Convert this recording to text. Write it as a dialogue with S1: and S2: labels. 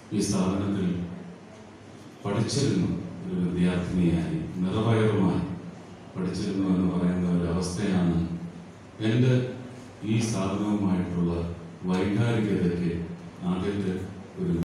S1: ഈ സ്ഥാപനത്തിൽ പഠിച്ചിരുന്നു, ഒരു വിദ്യാർത്ഥിനിയായി നിറവയറുമായി പഠിച്ചിരുന്നു എന്ന് പറയുന്ന ഒരവസ്ഥയാണ് എൻ്റെ ഈ സ്ഥാപനവുമായിട്ടുള്ള വൈകാരികതയ്ക്ക് ആദ്യത്തെ ഒരു